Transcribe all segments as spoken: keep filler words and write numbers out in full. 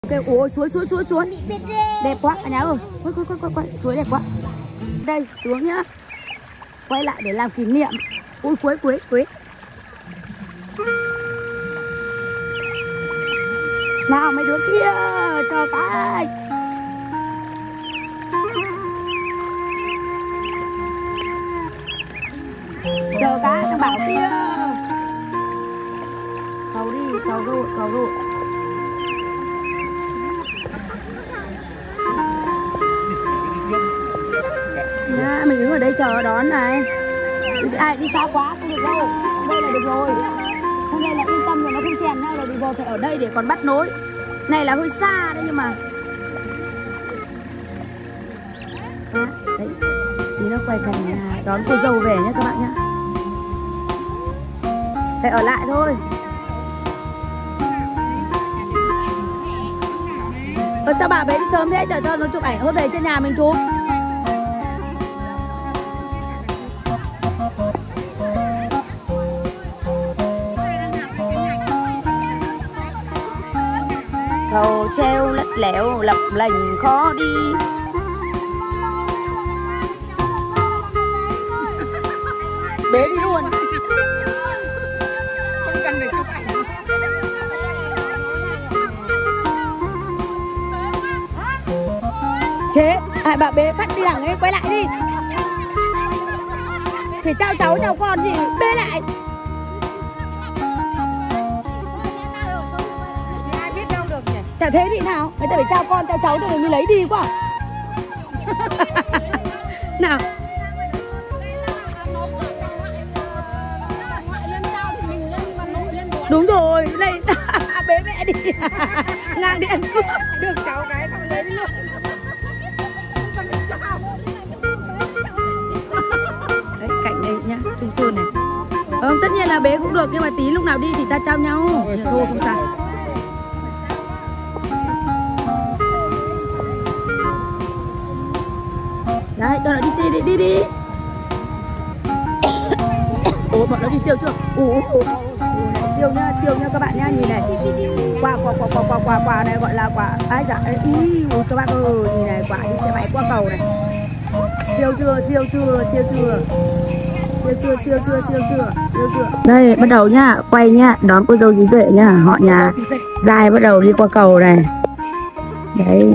Ok, ôi suối suối suối suối đẹp quá cả nhà ơi, quay quay quay quay quay suối đẹp quá. Đây xuống nhá, quay lại để làm kỷ niệm. Ui cuối cuối cuối. Nào mấy đứa kia cho cái. Chờ cái thằng Bảo kia. Cầu đi, cầu rồi, cầu rồi. Nha, mình đứng ở đây chờ đón này. Ai đi xa quá không được đâu. Đây là được rồi. Xong đây là yên tâm rồi, nó không chèn nhau rồi. Bây giờ phải ở đây để còn bắt nối. Này là hơi xa đấy nhưng mà à, đấy. Tí nó quay cảnh đón cô dâu về nhé các bạn nhé. Phải ở lại thôi. Ờ, sao bà bé đi sớm thế? Chờ cho nó chụp ảnh hôm về trên nhà mình chụp. Cầu treo lắt léo lập lành khó đi. Bế đi luôn. Không cần phải chụp ảnh. Chế, à, bà bế phát đi đằng ấy, quay lại đi. Thì trao cháu nhau con thì bế lại. Ai biết đâu được nhỉ? Chả thế thì nào, người ta phải trao con, trao cháu rồi mới lấy đi quá. Nào. Đúng rồi, đây bế mẹ đi. Ngang điện được cháu cái xong lấy đi luôn. Đấy, cảnh đây nhá, Trung Sơn này. Ờ, tất nhiên là bế cũng được nhưng mà tí lúc nào đi thì ta trao nhau. Thôi không sao. Đấy, cho nó đi xe đi, đi đi. Ủa, bọn nó đi siêu chưa? Ủa, ủa. Siêu nhá, siêu nhá các bạn nhá, nhìn này. Quả quả quả quả quả quả quả này gọi là quả ai dạ ý các bác ơi, nhìn này, quả đi xe máy qua cầu này. Siêu chưa, siêu chưa, siêu chưa. Siêu chưa, siêu chưa, siêu chưa, siêu chưa. Đây, bắt đầu nhá, quay nhá, đón cô dâu chú rể nhá, họ nhà Giai bắt đầu đi qua cầu này. Đấy.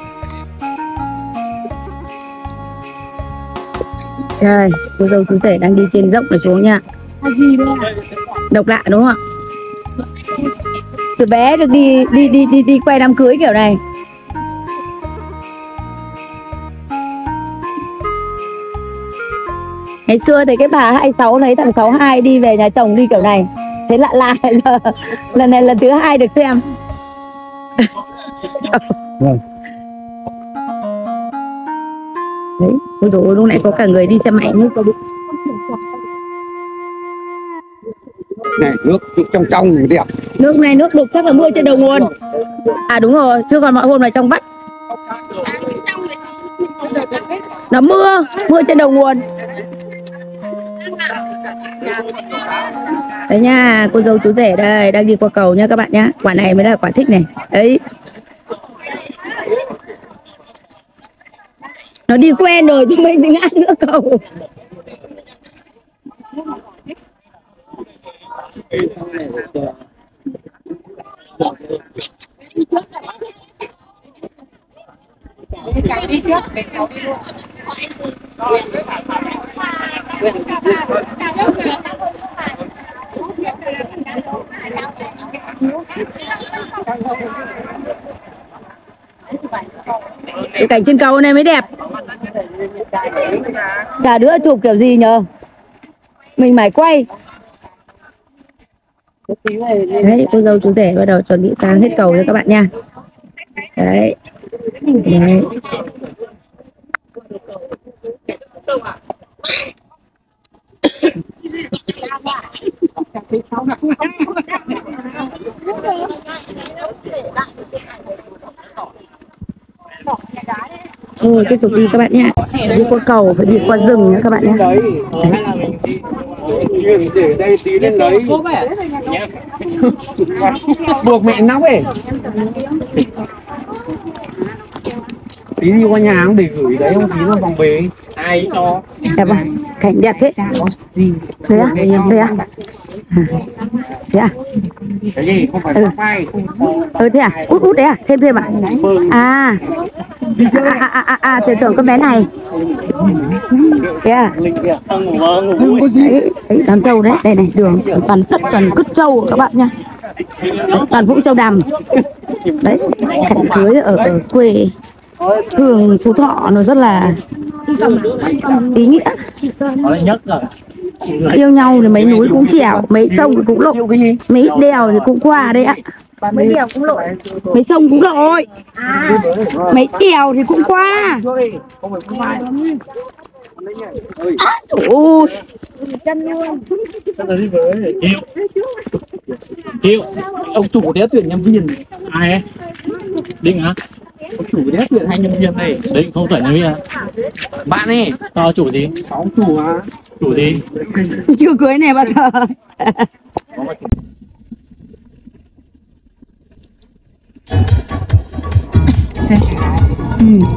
Đây, cô dâu chú rể đang đi trên dốc này xuống nha. Độc lạ đúng không ạ? Từ bé được đi đi đi đi đi quay đám cưới kiểu này. Ngày xưa thì cái bà hai mươi sáu lấy thằng sáu hai đi về nhà chồng đi kiểu này. Thế lạ lạ là, lần này lần thứ hai được xem. Đấy, ôi dồi ôi, lúc nãy có cả người đi xe máy nữa. Này, nước, nước trong trong đẹp. Nước này nước đục chắc là mưa trên đầu nguồn. À đúng rồi, chứ còn mọi hôm là trong vắt. Nó mưa, mưa trên đầu nguồn. Đấy nha, cô dâu chú rể đây, đang đi qua cầu nha các bạn nhá. Quả này mới là quả thích này. Đấy. Nó đi quen rồi chứ mình thì ngã giữa cầu. Cháu đi trước, để cháu đi luôn. Cái cảnh trên cầu này mới đẹp. Chả đứa chụp kiểu gì nhờ. Mình mải quay. Đấy, cô dâu chú rể bắt đầu chuẩn bị sang hết cầu cho các bạn nha. Đấy. Đấy. Ừ, tiếp tục đi các bạn nha. Đi qua cầu phải đi qua rừng nha các bạn nhé. Để đây tí lên lấy. Buộc mẹ nóng ấy. tí đi qua nhà không để gửi đấy không tí nó vòng về ai cho đẹp không? Cảnh đẹp thế. Đấy á? Đấy á? Thế à? cái gì không phải Ừ. may Ừ thế à? Út út đấy à? Thêm thêm à? À. À à à à, à tưởng tưởng con bé này. Thế à? Đấy, đấy đám trâu đấy, đây này đường toàn tất toàn cứt trâu các bạn nha. Đấy, toàn vũng trâu đầm. Đấy, cảnh cưới ở, ở quê thường Phú Thọ nó rất là ý nghĩa. Yêu nhau thì mấy núi cũng trèo, mấy sông thì cũng lội, mấy đèo thì cũng qua đấy ạ. Mấy đèo cũng lội, mấy sông cũng lội, mấy đèo thì cũng qua. À, ôi chịu chịu ông chủ đéo tuyển nhân viên ai ấy Đinh hả ông chủ đéo tuyển hai nhân viên này Đinh không tuyển nhân viên bạn ấy to chủ gì ông chủ à chủ gì chưa cưới này bao giờ. Ừ.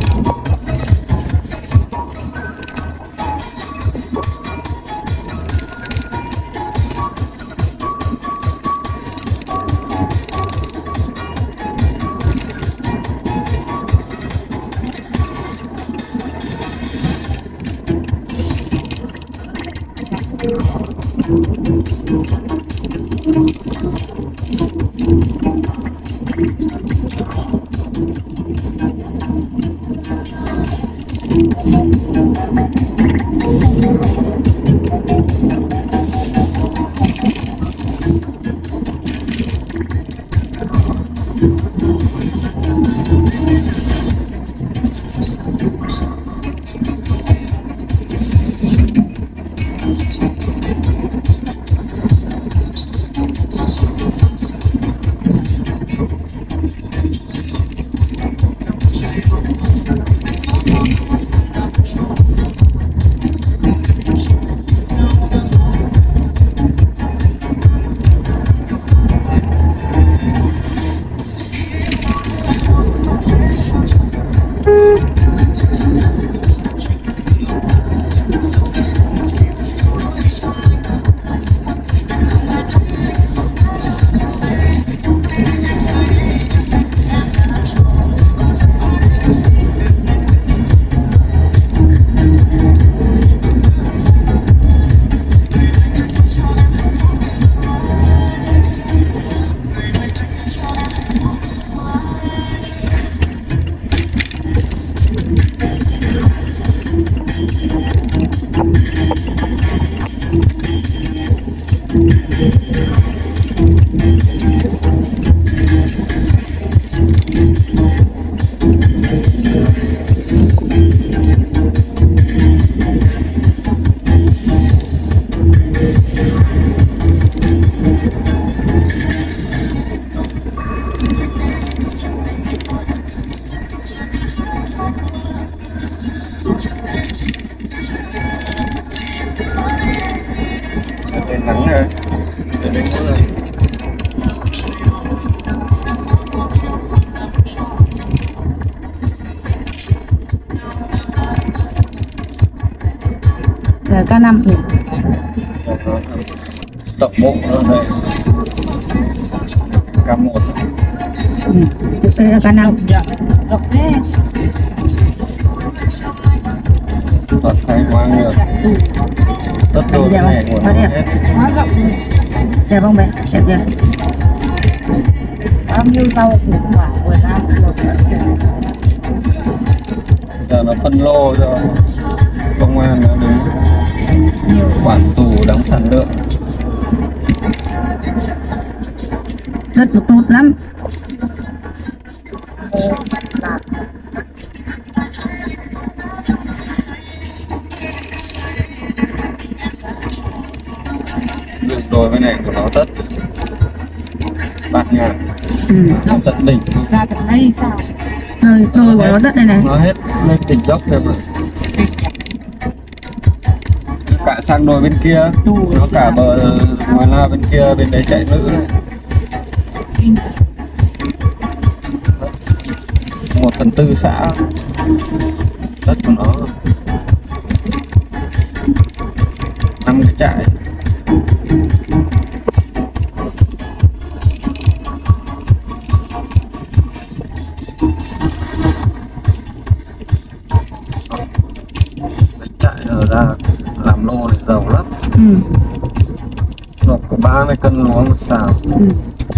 nắng này để đến nữa Là ca năm nhỉ? tập bộ ở đây ca một Ừ. Đây là ca năm. Dạ, dọc thế. toàn khai hoang rồi tất rồi cái này của nó hết Quá rộng. Đẹp không bé? Đẹp đẹp. Bao nhiêu rau củ quả vừa ra vừa giờ nó phân lô cho công an nó đứng nhiều quản tù đóng sản lượng Rất là tốt lắm. là được rồi cái này của nó tất bạc ngàn Ừ. nó tận đỉnh ra tận đây sao? Thôi, thôi của nó đất đây này. nó hết lên đỉnh dốc rồi mà cả sang đồi bên kia nó cả bờ ngoài la bên kia bên đấy chạy nữ này một phần tư xã đất của nó năm cái trại. Cái trại ở ra làm lô thì giàu lắm. Ừ. Nó có ba mươi cân lúa một xào. Ừ.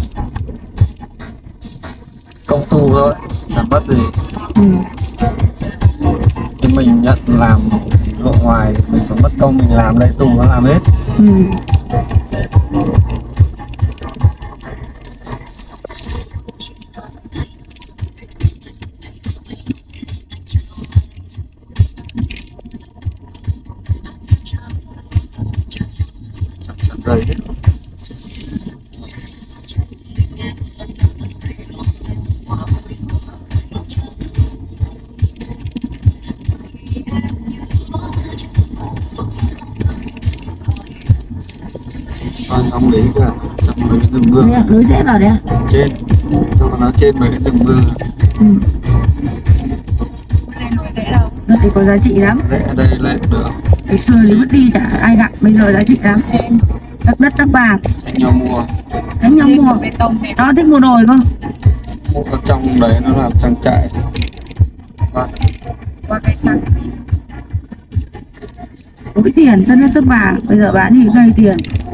Công tu thôi, chẳng mất gì. Ừ. Nhưng mình nhận làm ruộng ngoài thì mình phải mất công mình làm, đây tu nó làm hết. Ừ. Dây hết. Trong đấy cả, trong mấy cái rừng vương. Nối rễ vào đây à? Trên, cho nó trên mấy cái rừng vương. Ừ. Đây nồi rễ đâu? Đất thì có giá trị lắm. Rễ ở đây lại được. Ngày xưa thì vứt đi chả ai gặm, bây giờ giá trị lắm. Đất đất đất bạc. Nhau mua. Đánh nhau mua. Bê tông này. Đó thích mua đồi không? Mua ở trong đấy nó làm trang trại. Vâng. Qua cây xăng. Có cái tiền, đất đất đất bạc. Bây giờ bán thì gây tiền.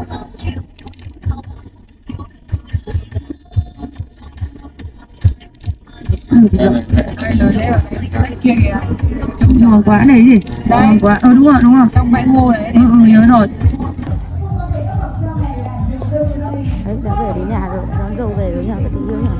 Ừ, thì Đây được. này, rễ. Đây nồi rễ ở đây kia kìa. Ngon quá này gì? Đây. Ngon quá. Ờ đúng rồi, đúng rồi. Trong bãi ngô đấy. Ừ, ừ nhớ rồi. Đấy, đã về đến nhà rồi, đón dâu về rồi nhà cái tình yêu nhà.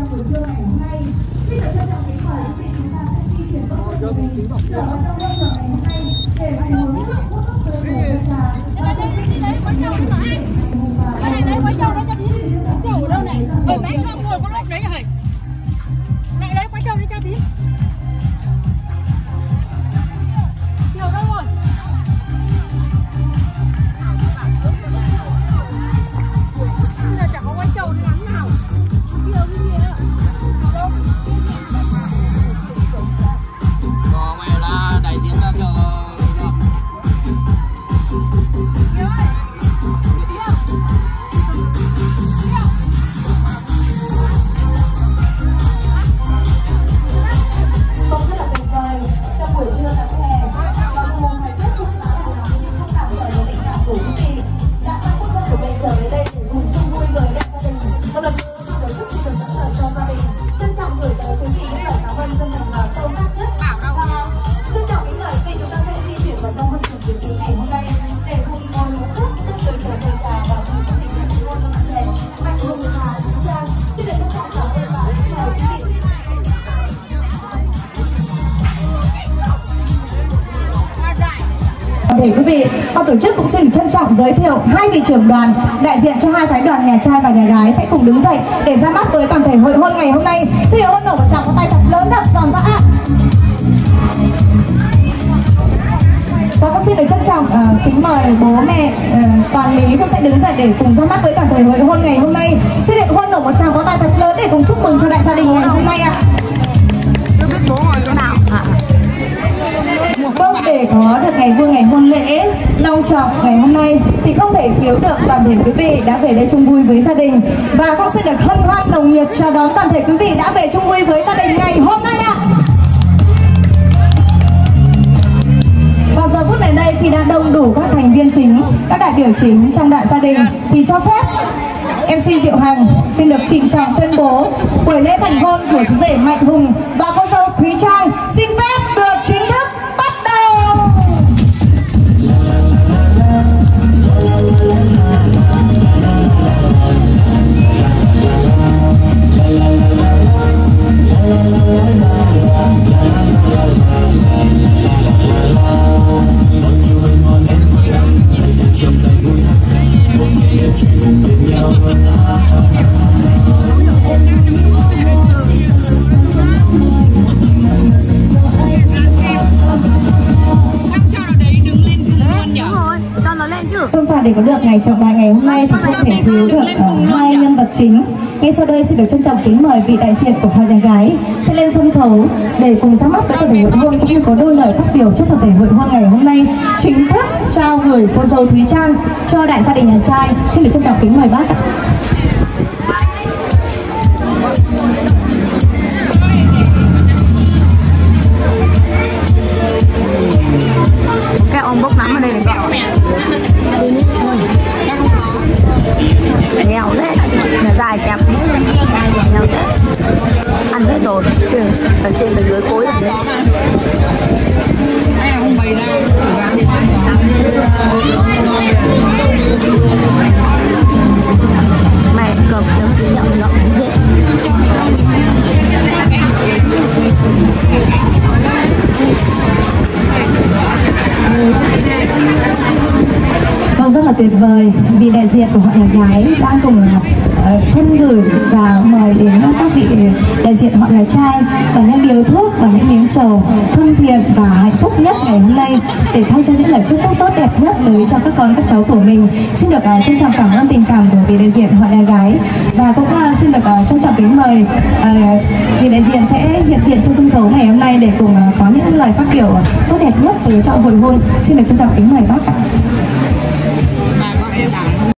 Để quý vị, ban tổ chức cũng xin trân trọng giới thiệu hai vị trưởng đoàn đại diện cho hai phái đoàn nhà trai và nhà gái sẽ cùng đứng dậy để ra mắt với toàn thể hội hôn ngày hôm nay. Xin hôn nổ một tràng pháo tay thật lớn thật giòn giã. Và con xin được trân trọng uh, kính mời bố mẹ uh, toàn lý cũng sẽ đứng dậy để cùng ra mắt với toàn thể hội hôn ngày hôm nay. Xin được hôn nổ một tràng pháo tay thật lớn để cùng chúc mừng cho đại gia đình ngày hôm nay ạ. Tôi biết bố ngồi chỗ nào. À. Vâng, để có được ngày vui, ngày hôn lễ long trọng ngày hôm nay thì không thể thiếu được toàn thể quý vị đã về đây chung vui với gia đình. Và con xin được hân hoan nồng nhiệt chào đón toàn thể quý vị đã về chung vui với gia đình ngày hôm nay ạ. Vào giờ phút này đây khi đã đông đủ các thành viên chính, các đại biểu chính trong đại gia đình thì cho phép em xê Diệu Hằng xin được trịnh trọng tuyên bố buổi lễ thành hôn của chú rể Mạnh Hùng và cô dâu Thúy Trang xin phép được chính thức bắt đầu. Không phải để có được ngày trọng đại ngày hôm nay thì không thể thiếu được uh, hai nhân vật chính. Ngay sau đây xin được trân trọng kính mời vị đại diện của họ nhà gái sẽ lên sân khấu để cùng ra mắt với tập thể hội hôn cũng như có đôi lời phát biểu trước tập thể hội hôn ngày hôm nay chính thức trao gửi cô dâu Thúy Trang cho đại gia đình nhà trai. Xin được trân trọng kính mời bác ạ. Cái ông bốc nắm ở đây này cậu. Nghèo đấy, là dài kẹp. Nghèo đấy. Ăn hết rồi. Ở trên là dưới cối rồi đấy. Mày cầm chấm tí nhậu nhậu hết. Vâng, rất là tuyệt vời vì đại diện của họ nhà gái đang cùng uh, thân gửi và mời đến các vị đại diện họ nhà trai và những điếu thuốc và những miếng trầu thân thiện và hạnh phúc nhất ngày hôm nay để thay cho những lời chúc phúc tốt đẹp nhất tới cho các con các cháu của mình. Xin được uh, trân trọng cảm ơn tình cảm của vị đại diện họ nhà gái và cũng uh, xin được uh, trân trọng kính mời uh, vị đại diện sẽ hiện diện trên sân khấu ngày hôm nay để cùng uh, có những lời phát biểu tốt đẹp nhất tới cho hội hôn. Xin được trân trọng kính mời bác ạ.